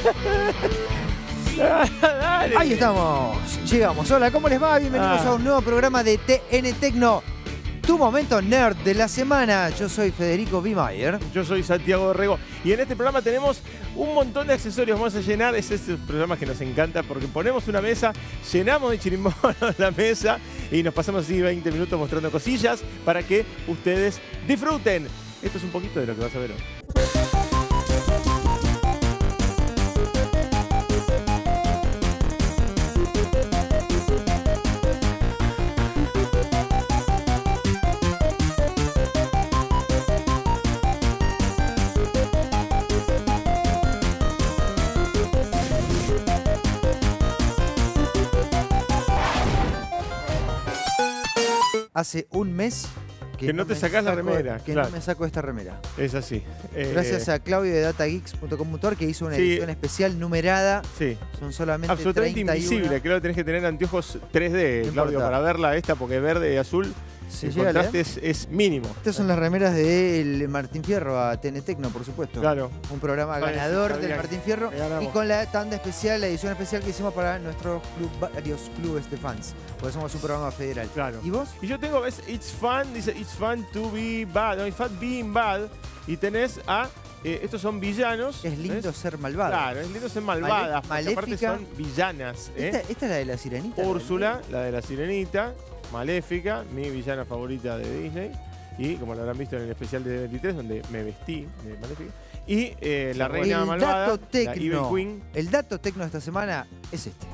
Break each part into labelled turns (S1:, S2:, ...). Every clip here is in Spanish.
S1: Dale.
S2: Ahí estamos, llegamos. Hola, ¿cómo les va? Bienvenidos a un nuevo programa de TN Tecno, tu momento nerd de la semana. Yo soy Federico B. Mayer.
S1: Yo soy Santiago Dorrego y en este programa tenemos un montón de accesorios. Vamos a llenar esos programas que nos encanta porque ponemos una mesa, llenamos de chirimbonos la mesa y nos pasamos así 20 minutos mostrando cosillas para que ustedes disfruten. Esto es un poquito de lo que vas a ver hoy.
S2: Hace un mes
S1: que no te sacás la remera.
S2: Que
S1: claro.
S2: no me saco esta remera.
S1: Es así.
S2: Gracias a Claudio de datageeks.com.ar que hizo una edición especial numerada.
S1: Sí.
S2: Son solamente
S1: absolutamente
S2: 31.
S1: invisible. Creo que tenés que tener anteojos 3D,
S2: No
S1: Claudio,
S2: importa.
S1: para verla esta, porque verde y azul,
S2: ¿Se
S1: el
S2: llega a leer?
S1: contraste es mínimo.
S2: Estas son las remeras de Martín Fierro a TN Tecno, por supuesto.
S1: Claro.
S2: Un programa
S1: Vale,
S2: ganador
S1: sí,
S2: del
S1: bien.
S2: Martín Fierro.
S1: Ganamos.
S2: Y con la tanda especial, la edición especial que hicimos para nuestros varios clubes de fans. Porque somos un programa federal.
S1: Claro.
S2: ¿Y vos?
S1: Y yo tengo, ves, it's fun, dice it's fun to be bad, no, it's fun being bad. Y tenés a, estos son villanos.
S2: Es lindo
S1: ¿ves?
S2: ser malvado.
S1: Claro, es lindo ser malvadas, porque aparte
S2: Maléfica.
S1: son villanas.
S2: ¿Esta es la de la sirenita?
S1: Úrsula, la de la sirenita, Maléfica, mi villana favorita de Disney. Y como lo habrán visto en el especial de 23, donde me vestí de Maléfica. Y la reina
S2: El
S1: malvada,
S2: dato
S1: la Evil
S2: tecno.
S1: Queen.
S2: El dato tecno de esta semana es este.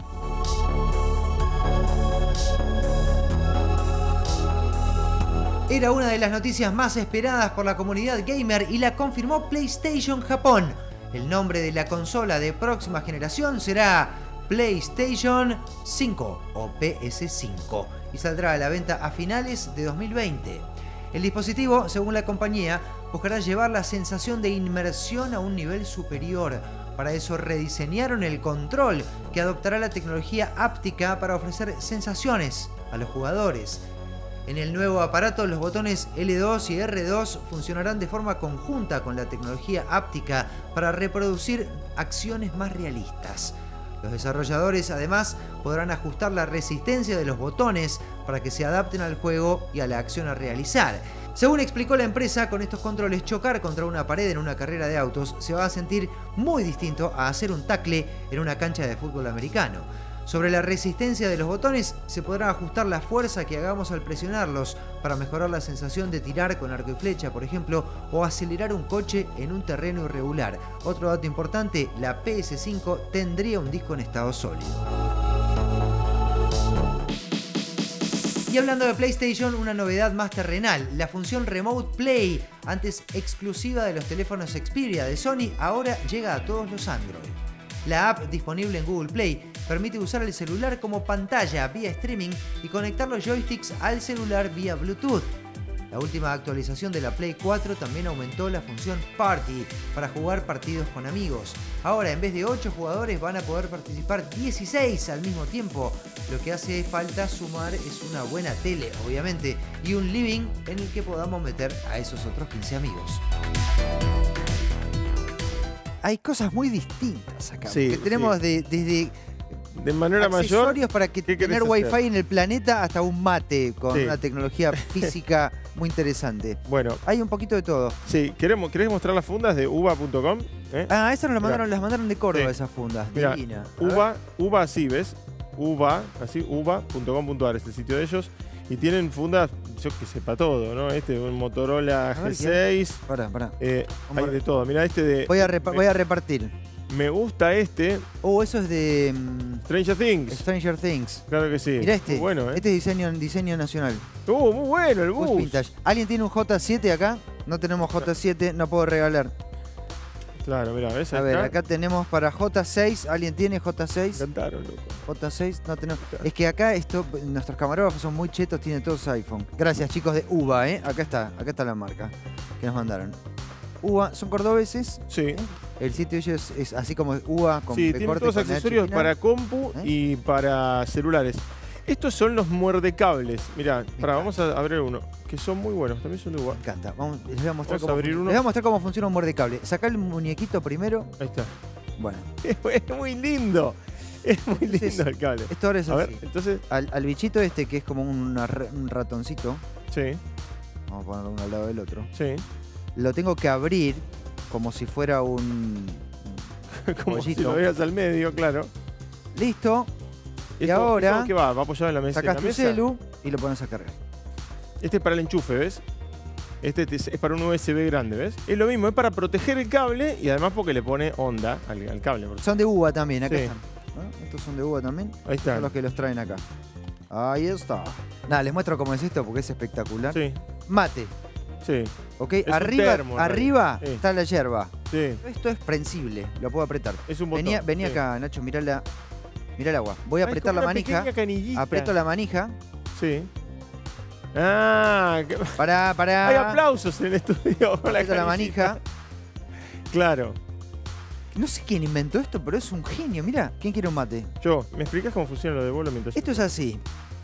S2: Era una de las noticias más esperadas por la comunidad gamer y la confirmó PlayStation Japón. El nombre de la consola de próxima generación será PlayStation 5 o PS5 y saldrá a la venta a finales de 2020. El dispositivo, según la compañía, buscará llevar la sensación de inmersión a un nivel superior. Para eso rediseñaron el control, que adoptará la tecnología áptica para ofrecer sensaciones a los jugadores. En el nuevo aparato, los botones L2 y R2 funcionarán de forma conjunta con la tecnología áptica para reproducir acciones más realistas. Los desarrolladores además podrán ajustar la resistencia de los botones para que se adapten al juego y a la acción a realizar. Según explicó la empresa, con estos controles chocar contra una pared en una carrera de autos se va a sentir muy distinto a hacer un tackle en una cancha de fútbol americano. Sobre la resistencia de los botones, se podrá ajustar la fuerza que hagamos al presionarlos para mejorar la sensación de tirar con arco y flecha, por ejemplo, o acelerar un coche en un terreno irregular. Otro dato importante, la PS5 tendría un disco en estado sólido. Y hablando de PlayStation, una novedad más terrenal, la función Remote Play, antes exclusiva de los teléfonos Xperia de Sony, ahora llega a todos los Android. La app disponible en Google Play permite usar el celular como pantalla vía streaming y conectar los joysticks al celular vía Bluetooth. La última actualización de la Play 4 también aumentó la función Party para jugar partidos con amigos. Ahora, en vez de 8 jugadores, van a poder participar 16 al mismo tiempo. Lo que hace falta sumar es una buena tele, obviamente, y un living en el que podamos meter a esos otros 15 amigos. Hay cosas muy distintas acá.
S1: Sí,
S2: que tenemos
S1: sí.
S2: desde
S1: De manera mayor.
S2: accesorios para que
S1: ¿qué
S2: tener
S1: querés
S2: wifi
S1: hacer?
S2: en el planeta hasta un mate con
S1: Sí.
S2: una tecnología física muy interesante.
S1: Bueno,
S2: Hay un poquito de todo.
S1: sí, ¿querés mostrar las fundas de uva.com?
S2: Ah, esas nos
S1: Mirá.
S2: las mandaron de Córdoba,
S1: Sí.
S2: esas fundas.
S1: Mirá,
S2: Divina. A ver.
S1: uva así, ¿ves? uva.com.ar es el sitio de ellos. Y tienen fundas, yo que sé, para todo, ¿no? Un Motorola
S2: A ver,
S1: G6.
S2: Pará.
S1: Hay
S2: Vamos a
S1: de todo. Mirá este de...
S2: Voy a repartir.
S1: Me gusta este,
S2: Eso es de
S1: Stranger Things.
S2: Stranger Things.
S1: Claro que sí.
S2: Mirá este.
S1: Muy bueno, ¿eh?
S2: Este es diseño nacional.
S1: Muy bueno el
S2: Bus
S1: bus.
S2: vintage. ¿Alguien tiene un J7 acá? No tenemos J7, no puedo regalar.
S1: Claro, mirá, ¿ves?
S2: A ver, acá tenemos para J6. ¿Alguien tiene J6?
S1: Cantaron, loco.
S2: J6, no tenemos. Es que acá nuestros camarógrafos son muy chetos, tienen todos iPhone. Gracias, chicos de UVA, ¿eh? Acá está la marca que nos mandaron. UVA, son cordobeses.
S1: Sí.
S2: El sitio de ellos es así como UVA con
S1: Sí,
S2: P
S1: tienen
S2: corte
S1: todos
S2: con H
S1: accesorios
S2: final.
S1: para compu y para celulares. Estos son los muerdecables. Mirá, vamos a abrir uno. Que son muy buenos, también son de UVA.
S2: Me encanta. Les voy a mostrar
S1: Vamos a abrir uno.
S2: les voy a mostrar cómo funciona un muerdecable. Sacá el muñequito primero.
S1: Ahí está.
S2: Bueno.
S1: Es muy lindo. Es muy
S2: Entonces,
S1: lindo el cable.
S2: Esto ahora es
S1: A ver,
S2: así.
S1: entonces,
S2: Al bichito este, que es como un ratoncito,
S1: sí,
S2: vamos a ponerlo uno al lado del otro,
S1: sí.
S2: lo tengo que abrir como si fuera un
S1: Como si
S2: bollito.
S1: lo veas al medio, claro.
S2: Listo. Y
S1: Esto-
S2: ahora
S1: esto que va apoyado en la mesa.
S2: sacás
S1: en la
S2: tu
S1: mesa.
S2: celu y lo pones a cargar.
S1: Este es para el enchufe, ¿ves? Este es para un USB grande, ¿ves? Es lo mismo, es para proteger el cable y además porque le pone onda al cable. Porque-
S2: Son de uva también, acá
S1: Sí.
S2: están. ¿No? Estos son de uva también.
S1: Ahí está.
S2: Son los que los traen acá. Ahí está. Nada, les muestro cómo es esto porque es espectacular.
S1: Sí,
S2: Mate,
S1: sí,
S2: ¿ok?
S1: un
S2: Arriba,
S1: termo, en
S2: arriba
S1: realidad. Sí.
S2: está la yerba.
S1: sí.
S2: Esto es prensible, lo puedo apretar.
S1: Es un botón.
S2: Vení
S1: sí.
S2: acá, Nacho, mirá el agua. Voy a
S1: Ah, es
S2: apretar
S1: como
S2: la
S1: una
S2: manija.
S1: pequeña canillita.
S2: Aprieto la manija.
S1: Sí. Ah, que-
S2: Pará.
S1: hay aplausos en el estudio. con
S2: Aprieto la
S1: canillita.
S2: manija.
S1: Claro.
S2: No sé quién inventó esto, pero es un genio. Mirá, ¿quién quiere un mate?
S1: Yo, ¿me explicas cómo funciona lo de bolo mientras yo-
S2: Esto es así.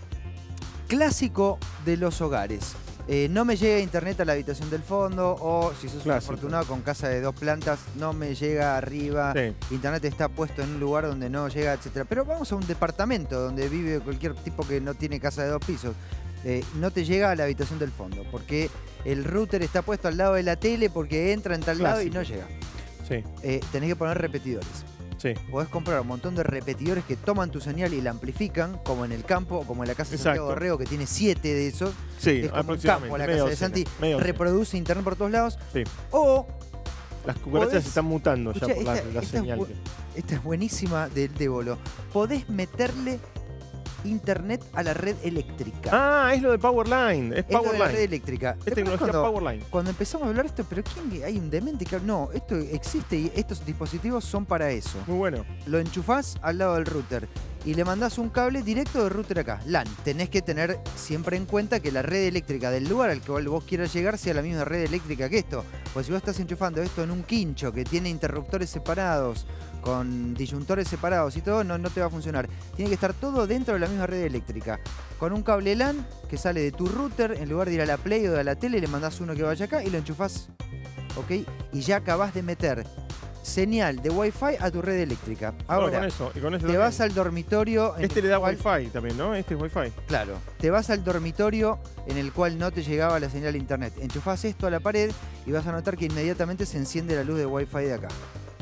S2: Clásico de los hogares. No me llega internet a la habitación del fondo, o si sos un
S1: Clásico.
S2: afortunado con casa de 2 plantas, no me llega arriba.
S1: Sí.
S2: Internet está puesto en un lugar donde no llega, etcétera. Pero vamos a un departamento donde vive cualquier tipo que no tiene casa de 2 pisos. No te llega a la habitación del fondo, porque el router está puesto al lado de la tele, porque entra en tal lado y
S1: Clásico.
S2: no llega.
S1: Sí,
S2: Tenés que poner repetidores.
S1: sí.
S2: Podés comprar un montón de repetidores que toman tu señal y la amplifican, como en el campo o como en la casa de Santiago
S1: Exacto.
S2: Dorrego, que tiene 7 de esos.
S1: Sí,
S2: Es como un
S1: aproximadamente.
S2: campo la
S1: media
S2: casa de
S1: docena,
S2: Santi.
S1: media docena.
S2: Reproduce internet por todos lados.
S1: Sí.
S2: O,
S1: Las cucarachas
S2: podés-
S1: se están mutando ya
S2: Escuchá,
S1: por la
S2: esta es
S1: señal.
S2: bu- esta es buenísima del Débolo, podés meterle internet a la red eléctrica.
S1: Ah, es lo de Powerline. Es
S2: Es lo de la red
S1: Powerline.
S2: eléctrica.
S1: Es
S2: Después
S1: tecnología
S2: cuando,
S1: Powerline.
S2: cuando empezamos a hablar de esto, pero ¿quién hay un demente que no, esto existe y estos dispositivos son para eso.
S1: Muy bueno.
S2: Lo enchufás al lado del router y le mandás un cable directo del router acá, LAN. Tenés que tener siempre en cuenta que la red eléctrica del lugar al cual vos quieras llegar sea la misma red eléctrica que esto. Pues si vos estás enchufando esto en un quincho que tiene interruptores separados, con disyuntores separados y todo, no te va a funcionar. Tiene que estar todo dentro de la misma red eléctrica. Con un cable LAN que sale de tu router, en lugar de ir a la Play o de la tele, le mandás uno que vaya acá y lo enchufás. ¿Ok? Y ya acabás de meter señal de Wi-Fi a tu red eléctrica. Ahora,
S1: con eso. Y con eso
S2: te vas al dormitorio. En
S1: Este
S2: el
S1: le da
S2: cual-
S1: Wi-Fi también, ¿no? Este es Wi-Fi.
S2: Claro. Te vas al dormitorio en el cual no te llegaba la señal de internet. Enchufás esto a la pared y vas a notar que inmediatamente se enciende la luz de Wi-Fi de acá.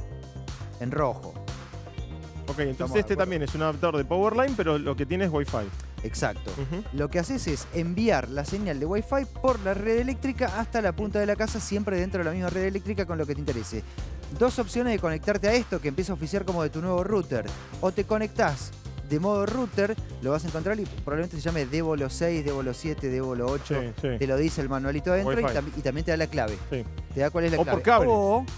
S2: En rojo.
S1: Ok,
S2: Estamos de
S1: entonces este
S2: acuerdo.
S1: también es un adaptador de Powerline, pero lo que tiene es Wi-Fi.
S2: Exacto.
S1: Ujú.
S2: Lo que haces es enviar la señal de Wi-Fi por la red eléctrica hasta la punta de la casa, siempre dentro de la misma red eléctrica con lo que te interese. Dos opciones de conectarte a esto que empieza a oficiar como de tu nuevo router. O te conectás de modo router, lo vas a encontrar y probablemente se llame Débolo 6, Débolo 7, Débolo 8.
S1: Sí, sí.
S2: Te lo dice el manualito adentro y,
S1: Wi-Fi.
S2: y también te da la clave.
S1: Sí.
S2: Te da cuál es la
S1: O
S2: clave.
S1: por cable.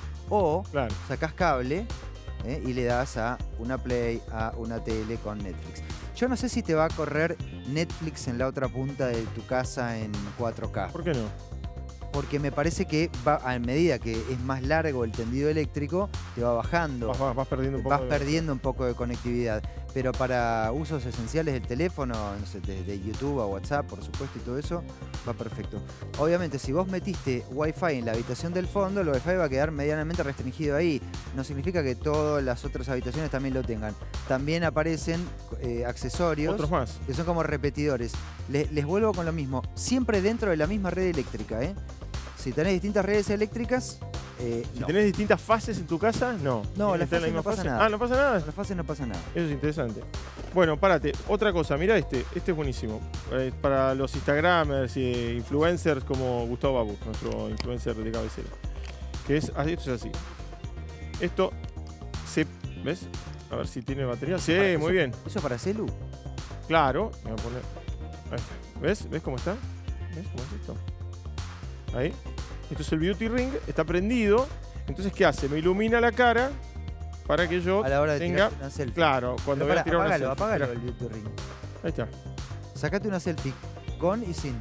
S2: O
S1: Claro.
S2: sacás cable y le das a una Play, a una tele con Netflix. Yo no sé si te va a correr Netflix en la otra punta de tu casa en 4K.
S1: ¿Por qué no?
S2: Porque me parece que va, a medida que es más largo el tendido eléctrico, te va bajando.
S1: Vas perdiendo un poco.
S2: Vas perdiendo un poco de conectividad. Pero para usos esenciales del teléfono, no sé, de YouTube a WhatsApp, por supuesto, y todo eso, va perfecto. Obviamente, si vos metiste Wi-Fi en la habitación del fondo, el Wi-Fi va a quedar medianamente restringido ahí. No significa que todas las otras habitaciones también lo tengan. También aparecen accesorios
S1: Otros más.
S2: que son como repetidores. Les vuelvo con lo mismo. Siempre dentro de la misma red eléctrica, ¿eh? Si tenés distintas redes eléctricas,
S1: Si
S2: no.
S1: tenés distintas fases en tu casa, no.
S2: No,
S1: Tiene que
S2: las
S1: estar en
S2: fases no pasa
S1: fase.
S2: nada.
S1: Ah, no pasa nada.
S2: En la fase no pasa nada.
S1: Eso es interesante. Bueno, párate. Otra cosa, mira este. Este es buenísimo. Para los Instagramers y influencers como Gustavo Babu, nuestro influencer de cabecera. Que es, esto es así. Esto se... ¿Ves? A ver si tiene batería. Sí,
S2: Para-
S1: muy
S2: eso-
S1: bien.
S2: ¿Eso para celu?
S1: Claro. Me voy a poner... Ahí está. ¿Ves? ¿Ves cómo está? ¿Ves cómo es esto? Ahí. Esto es el Beauty Ring. Está prendido. Entonces, ¿qué hace? Me ilumina la cara para que yo
S2: A la hora de
S1: tenga...
S2: tirarte una selfie.
S1: Claro, cuando
S2: Pero
S1: voy a tirar
S2: apágalo,
S1: una selfie.
S2: apágalo el Beauty Ring.
S1: Ahí está.
S2: Sacate una selfie con y sin.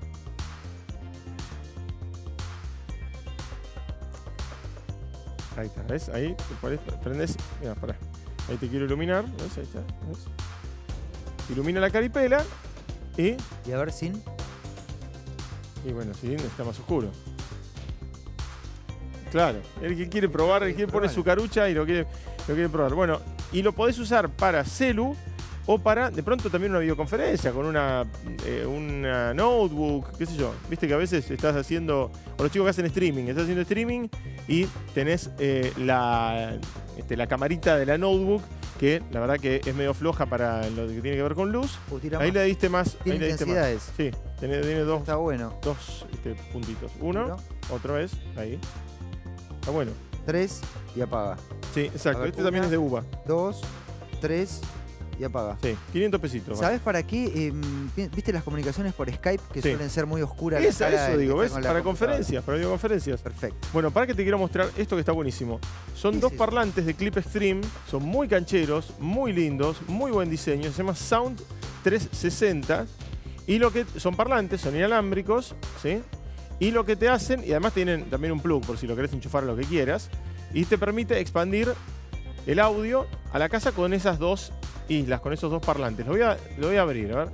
S1: Ahí está, ¿ves? Ahí te prendes. Mira, pará. Ahí te quiero iluminar. ¿Ves? Ahí está. ¿Ves? Ilumina la caripela y
S2: Y a ver sin.
S1: bueno, sí, está más oscuro. Claro, el que quiere probar, el que pone su carucha y lo quiere probar. Bueno, y lo podés usar para celu o para, de pronto, también una videoconferencia con una notebook, qué sé yo. Viste que a veces estás haciendo, o los chicos que hacen streaming, estás haciendo streaming y tenés la camarita de la notebook, que la verdad que es medio floja para lo que tiene que ver con luz. Ahí le diste más.
S2: Tiene intensidades.
S1: Sí, tiene dos.
S2: Está bueno.
S1: Dos puntitos. Uno, otra vez, ahí. Está bueno.
S2: 3 y apaga.
S1: Sí, exacto. Este también es de uva.
S2: 2, 3 y apaga.
S1: Sí, 500 pesitos.
S2: ¿Sabes para qué? ¿Viste las comunicaciones por Skype que suelen ser muy oscuras?
S1: Eso digo, ¿ves? Para conferencias, para videoconferencias.
S2: Perfecto.
S1: Bueno, para que te quiero mostrar esto que está buenísimo. Son dos parlantes de Clip Extreme, son muy cancheros, muy lindos, muy buen diseño. Se llama Sound 360 y lo que son parlantes, son inalámbricos, ¿sí? Y lo que te hacen, y además tienen también un plug por si lo querés enchufar a lo que quieras, y te permite expandir el audio a la casa con esas dos islas, con esos dos parlantes. Lo voy a abrir, a ver.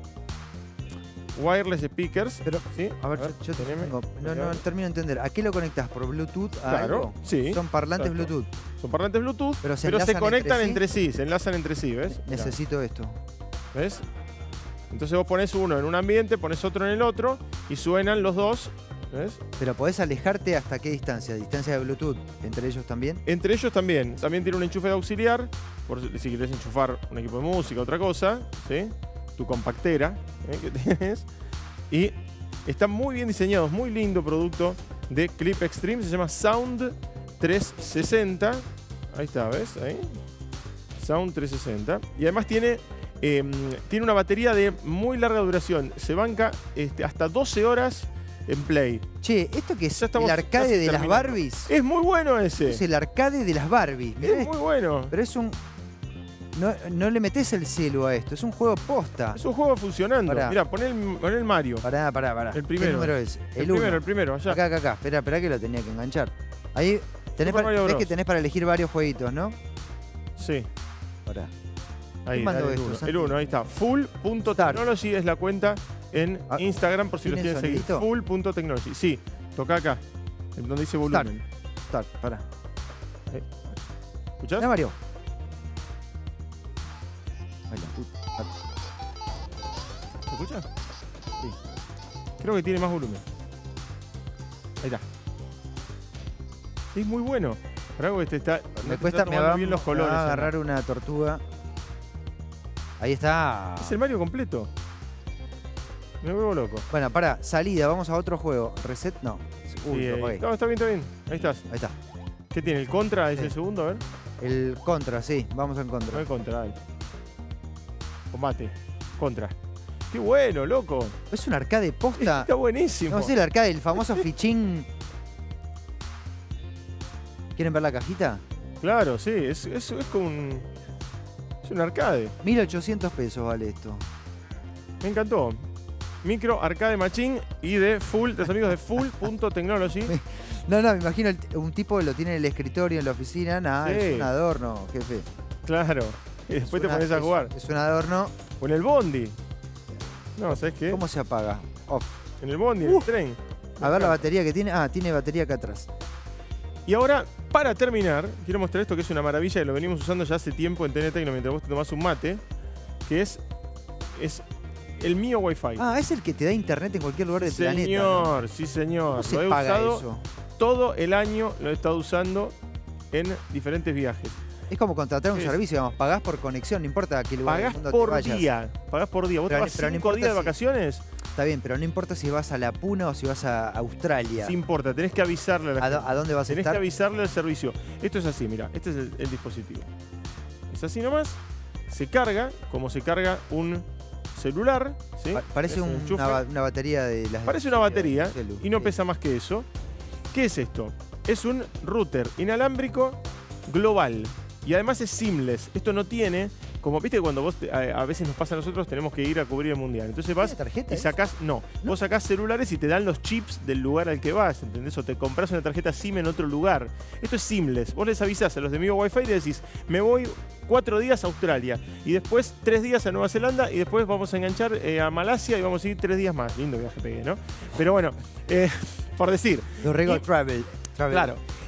S1: Wireless speakers.
S2: Pero,
S1: ¿sí?
S2: A ver, yo tengo. No termino de entender. ¿A qué lo conectás? ¿Por Bluetooth?
S1: Claro, sí.
S2: Son parlantes
S1: exacto.
S2: Bluetooth.
S1: Son parlantes Bluetooth,
S2: pero se
S1: conectan entre sí, se enlazan entre sí, ¿ves?
S2: Necesito esto.
S1: ¿Ves? Entonces vos pones uno en un ambiente, pones otro en el otro y suenan los dos. ¿Ves?
S2: Pero podés alejarte hasta qué distancia, distancia de Bluetooth, entre ellos también.
S1: Entre ellos también. También tiene un enchufe de auxiliar, por si querés enchufar un equipo de música, otra cosa, ¿sí? Tu compactera que tienes. Y están muy bien diseñados, muy lindo producto de Clip Extreme. Se llama Sound 360. Ahí está, ¿ves? Ahí. Sound 360. Y además tiene una batería de muy larga duración. Se banca hasta 12 horas en play.
S2: Che, ¿esto que es el arcade de las Barbies?
S1: Es muy bueno ese.
S2: Es el arcade de las Barbies.
S1: Es muy bueno.
S2: Pero es un... No le metés el celu a esto, es un juego posta.
S1: Es un juego funcionando. Mirá, poné el Mario.
S2: Pará.
S1: El primero.
S2: ¿Qué número es?
S1: El primero, allá.
S2: Acá. Esperá que lo tenía que enganchar. Ahí ves que tenés para elegir varios jueguitos, ¿no?
S1: Sí.
S2: Pará.
S1: Ahí, el 1, ahí está. Full.technology es la cuenta en Instagram por si los quieren seguir. Full.technology. Sí, toca acá, donde dice volumen.
S2: Start, pará.
S1: ¿Escuchás?
S2: Mirá, Mario.
S1: ¿Se escucha? Sí. Creo que tiene más volumen. Ahí está. Es muy bueno. Por algo
S2: me cuesta
S1: bien los colores.
S2: Me va a agarrar una tortuga. Ahí está.
S1: Es el Mario completo. Me vuelvo loco.
S2: Bueno, para salida, vamos a otro juego. Reset, no.
S1: Uy, no, está bien. Ahí estás.
S2: Ahí está.
S1: ¿Qué tiene? ¿El Contra? ¿Es el segundo? A ver.
S2: El Contra, sí. Vamos al Contra.
S1: El Contra, ahí. Combate. Contra. ¡Qué bueno, loco!
S2: Es un arcade posta.
S1: Está buenísimo.
S2: No sé, el arcade, el famoso fichín. ¿Quieren ver la cajita?
S1: Claro, sí. Es como un... Es un arcade.
S2: 1.800 pesos vale esto.
S1: Me encantó. Micro Arcade Machine y de los amigos de Full.technology.
S2: No, me imagino un tipo que lo tiene en el escritorio, en la oficina. Nada, es un adorno, jefe.
S1: Claro. Y después te pones a jugar.
S2: Es un adorno.
S1: O en el bondi. No, ¿sabes qué?
S2: ¿Cómo se apaga? Off.
S1: En el bondi, en el tren.
S2: A ver la batería que tiene. Tiene batería acá atrás.
S1: Y ahora, para terminar, quiero mostrar esto que es una maravilla y lo venimos usando ya hace tiempo en TN Tecno mientras vos te tomás un mate, que es el mío Wi-Fi.
S2: Es el que te da internet en cualquier lugar del planeta.
S1: Señor, sí señor.
S2: ¿Cómo se paga eso?
S1: Todo el año lo he estado usando en diferentes viajes.
S2: Es como contratar un servicio, digamos, pagás por conexión, no importa a qué lugar del mundo te vayas.
S1: Pagás por día. ¿Vos te vas 5 días de vacaciones?
S2: Está bien, pero no importa si vas a La Puna o si vas a Australia.
S1: Sí importa, tenés que avisarle a la gente.
S2: ¿A dónde vas a estar?
S1: Tenés que avisarle al servicio. Esto es así, mira, este es el dispositivo. Es así nomás, se carga como se carga un celular, ¿sí?
S2: Parece una batería de las...
S1: Parece una batería y no pesa más que eso. ¿Qué es esto? Es un router inalámbrico global. Y además es seamless. Esto no tiene, como viste cuando vos, a veces nos pasa a nosotros, tenemos que ir a cubrir el mundial. Entonces vas
S2: tarjeta
S1: y sacás, no, vos sacás celulares y te dan los chips del lugar al que vas, ¿entendés? O te compras una tarjeta SIM en otro lugar. Esto es seamless. Vos les avisás a los de Migo Wi-Fi y le decís, me voy 4 días a Australia y después 3 días a Nueva Zelanda y después vamos a enganchar a Malasia y vamos a ir 3 días más. Lindo viaje pegué, ¿no? Pero bueno, por decir.
S2: Los Rego Travel.
S1: Claro.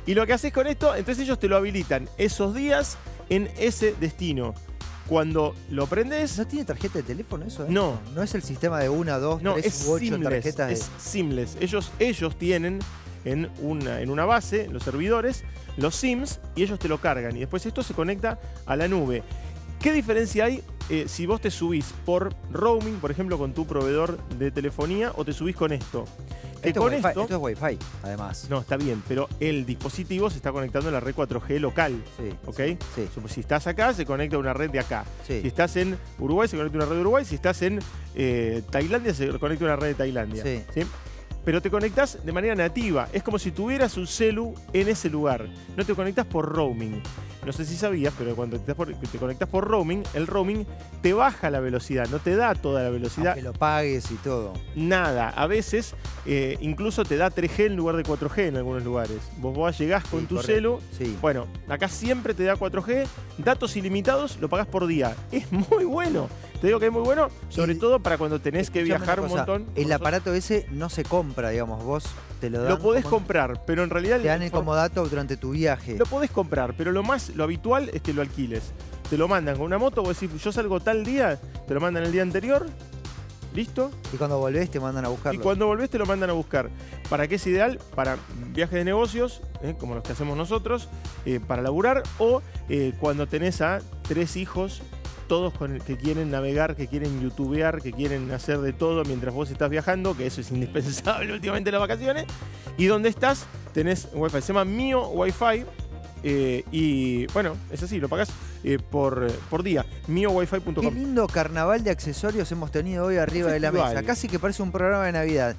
S1: Y lo que haces con esto, entonces ellos te lo habilitan esos días en ese destino. Cuando lo prendes...
S2: ¿No tiene tarjeta de teléfono eso?
S1: No.
S2: ¿No es el sistema de 1, 2, 3 u 8 tarjetas?
S1: Es seamless. Ellos tienen en una base, los servidores, los SIMs, y ellos te lo cargan. Y después esto se conecta a la nube. ¿Qué diferencia hay si vos te subís por roaming, por ejemplo, con tu proveedor de telefonía, o te subís con esto?
S2: Esto es Wi-Fi, además.
S1: No, está bien, pero el dispositivo se está conectando a la red 4G local.
S2: Sí.
S1: ¿Ok?
S2: Sí.
S1: Si estás acá, se conecta a una red de acá.
S2: Sí.
S1: Si estás en Uruguay, se conecta a una red de Uruguay. Si estás en Tailandia, se conecta a una red de Tailandia.
S2: Sí.
S1: ¿Sí? Pero te conectas de manera nativa. Es como si tuvieras un celu en ese lugar. No te conectas por roaming. No sé si sabías, pero cuando te conectas por roaming, el roaming te baja la velocidad, no te da toda la velocidad.
S2: Que lo pagues y todo.
S1: Nada. A veces incluso te da 3G en lugar de 4G en algunos lugares. Vos llegás con tu celu.
S2: Sí.
S1: Bueno, acá siempre te da 4G. Datos ilimitados lo pagás por día. Es muy bueno. Te digo que es muy bueno, sobre todo para cuando tenés que viajar un montón.
S2: El aparato ese no se compra, digamos, vos te lo dan.
S1: Lo podés comprar, pero en realidad...
S2: Te dan como dato durante tu viaje.
S1: Lo podés comprar, pero lo habitual es que lo alquiles. Te lo mandan con una moto, vos decís, yo salgo tal día, te lo mandan el día anterior, ¿listo?
S2: Y cuando volvés te mandan a buscarlo.
S1: Y cuando volvés te lo mandan a buscar. ¿Para qué es ideal? Para viajes de negocios, como los que hacemos nosotros, para laburar, o cuando tenés a 3 hijos, todos que quieren navegar, que quieren youtubear, que quieren hacer de todo mientras vos estás viajando, que eso es indispensable últimamente en las vacaciones. Y donde estás, tenés Wi-Fi. Se llama Mio Wi-Fi. Y bueno, es así, lo pagás por día. MioWiFi.com.
S2: Qué lindo carnaval de accesorios hemos tenido hoy arriba de la mesa. Casi que parece un programa de Navidad.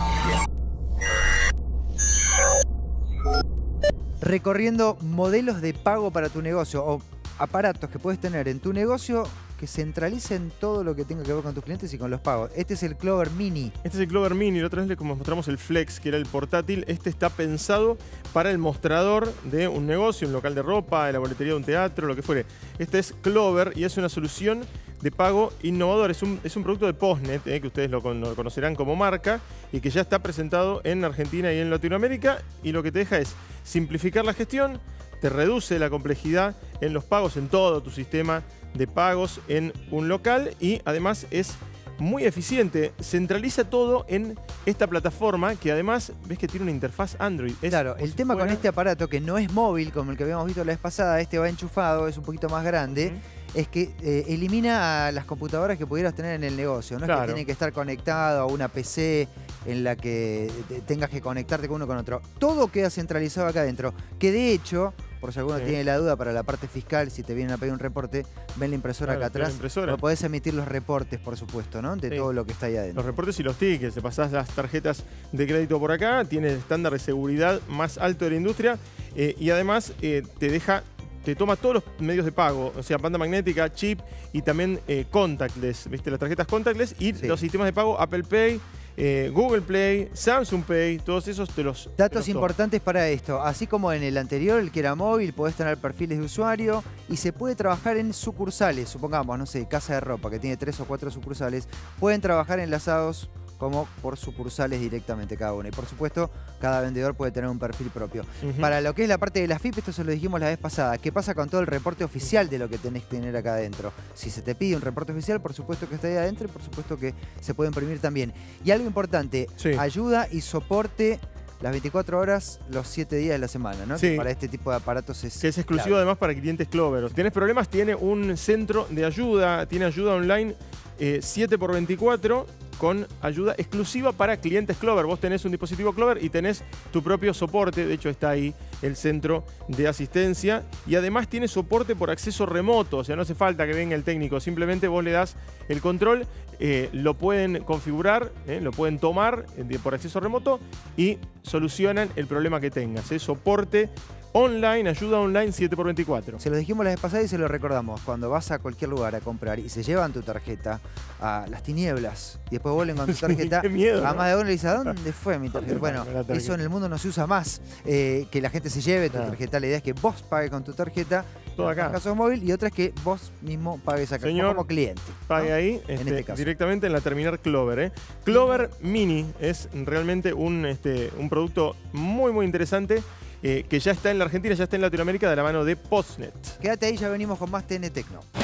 S2: Recorriendo modelos de pago para tu negocio o aparatos que puedes tener en tu negocio que centralicen todo lo que tenga que ver con tus clientes y con los pagos. Este es el Clover Mini.
S1: Este es el Clover Mini. La otra vez les mostramos el Flex, que era el portátil. Este está pensado para el mostrador de un negocio, un local de ropa, de la boletería de un teatro, lo que fuere. Este es Clover y es una solución de pago innovador. Es un producto de Postnet, que ustedes lo conocerán como marca, y que ya está presentado en Argentina y en Latinoamérica. Y lo que te deja es simplificar la gestión, te reduce la complejidad en los pagos, en todo tu sistema de pagos en un local, y además es muy eficiente. Centraliza todo en esta plataforma que además ves que tiene una interfaz Android.
S2: Claro, el tema con este aparato, que no es móvil como el que habíamos visto la vez pasada, este va enchufado, es un poquito más grande, es que elimina a las computadoras que pudieras tener en el negocio. No es que tiene que estar conectado a una PC en la que tengas que conectarte con uno con otro. Todo queda centralizado acá adentro, que de hecho, por si alguno tiene la duda para la parte fiscal, si te vienen a pedir un reporte, ven la impresora acá atrás. Podés emitir los reportes, por supuesto, ¿no? De todo lo que está ahí adentro.
S1: Los reportes y los tickets. Te pasás las tarjetas de crédito por acá, tiene el estándar de seguridad más alto de la industria, y además te toma todos los medios de pago, o sea, banda magnética, chip y también contactless, ¿viste? Las tarjetas contactless y los sistemas de pago Apple Pay, Google Play, Samsung Pay, todos esos te los...
S2: Datos importantes para esto. Así como en el anterior, el que era móvil, podés tener perfiles de usuario y se puede trabajar en sucursales. Supongamos, no sé, Casa de Ropa, que tiene 3 o 4 sucursales, pueden trabajar enlazados como por sucursales directamente cada uno. Y por supuesto, cada vendedor puede tener un perfil propio. Para lo que es la parte de la FIP, esto se lo dijimos la vez pasada. ¿Qué pasa con todo el reporte oficial de lo que tenés que tener acá adentro? Si se te pide un reporte oficial, por supuesto que está ahí adentro y por supuesto que se puede imprimir también. Y algo importante, ayuda y soporte las 24 horas, los 7 días de la semana, ¿no?
S1: Sí.
S2: Que para este tipo de aparatos es...
S1: Que es exclusivo además para clientes Clover. Si tienes problemas, tiene un centro de ayuda, tiene ayuda online 7x24, con ayuda exclusiva para clientes Clover. Vos tenés un dispositivo Clover y tenés tu propio soporte. De hecho, está ahí el centro de asistencia. Y además tiene soporte por acceso remoto. O sea, no hace falta que venga el técnico. Simplemente vos le das el control, lo pueden configurar, lo pueden tomar por acceso remoto y solucionan el problema que tengas. Soporte online, ayuda online 7x24.
S2: Se lo dijimos la vez pasada y se lo recordamos. Cuando vas a cualquier lugar a comprar y se llevan tu tarjeta a las tinieblas y después vuelven con tu tarjeta,
S1: qué miedo,
S2: a más de uno le dice, ¿a dónde fue mi tarjeta? Bueno, eso en el mundo no se usa más. Que la gente se lleve tu tarjeta. La idea es que vos pagues con tu tarjeta, todo acá. En caso móvil, y otra es que vos mismo pagues acá.
S1: Señor,
S2: como cliente.
S1: Pague ahí,
S2: en este caso,
S1: directamente en la terminal Clover. Clover Mini es realmente un producto muy, muy interesante. que ya está en la Argentina, ya está en Latinoamérica de la mano de Postnet.
S2: Quédate ahí, ya venimos con más TN Tecno.